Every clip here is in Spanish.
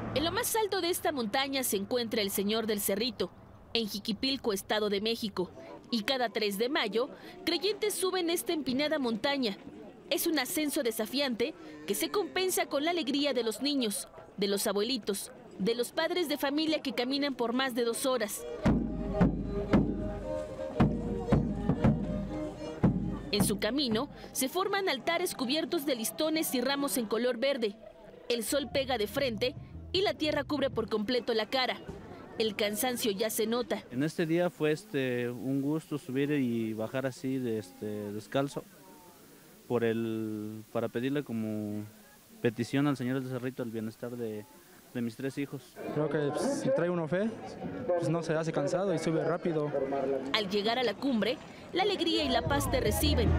En lo más alto de esta montaña se encuentra el Señor del Cerrito, en Jiquipilco, Estado de México. Y cada 3 de mayo, creyentes suben esta empinada montaña. Es un ascenso desafiante que se compensa con la alegría de los niños, de los abuelitos, de los padres de familia que caminan por más de 2 horas. En su camino se forman altares cubiertos de listones y ramos en color verde. El sol pega de frente y la tierra cubre por completo la cara. El cansancio ya se nota. En este día fue un gusto subir y bajar así descalzo para pedirle como petición al Señor del Cerrito el bienestar de mis 3 hijos. Creo que si trae uno fe, pues no se hace cansado y sube rápido. Al llegar a la cumbre, la alegría y la paz te reciben.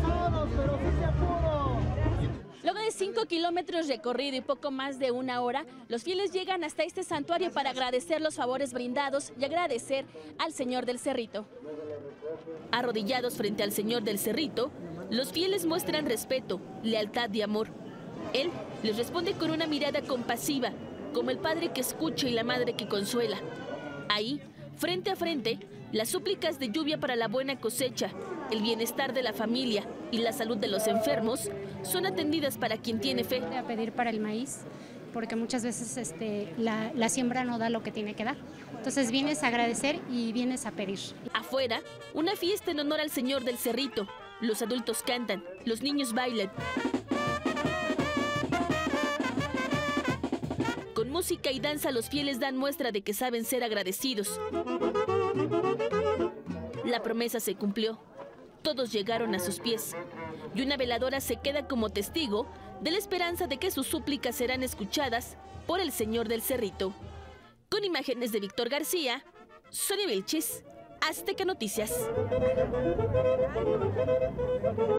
Luego de 5 kilómetros recorrido y poco más de 1 hora, los fieles llegan hasta este santuario para agradecer los favores brindados y agradecer al Señor del Cerrito. Arrodillados frente al Señor del Cerrito, los fieles muestran respeto, lealtad y amor. Él les responde con una mirada compasiva, como el padre que escucha y la madre que consuela. Ahí, frente a frente, las súplicas de lluvia para la buena cosecha, el bienestar de la familia y la salud de los enfermos son atendidas para quien tiene fe. A pedir para el maíz, porque muchas veces la siembra no da lo que tiene que dar. Entonces vienes a agradecer y vienes a pedir. Afuera, una fiesta en honor al Señor del Cerrito. Los adultos cantan, los niños bailan. Con música y danza los fieles dan muestra de que saben ser agradecidos. La promesa se cumplió. Todos llegaron a sus pies. Y una veladora se queda como testigo de la esperanza de que sus súplicas serán escuchadas por el Señor del Cerrito. Con imágenes de Víctor García, Sonia Vilchis, Azteca Noticias.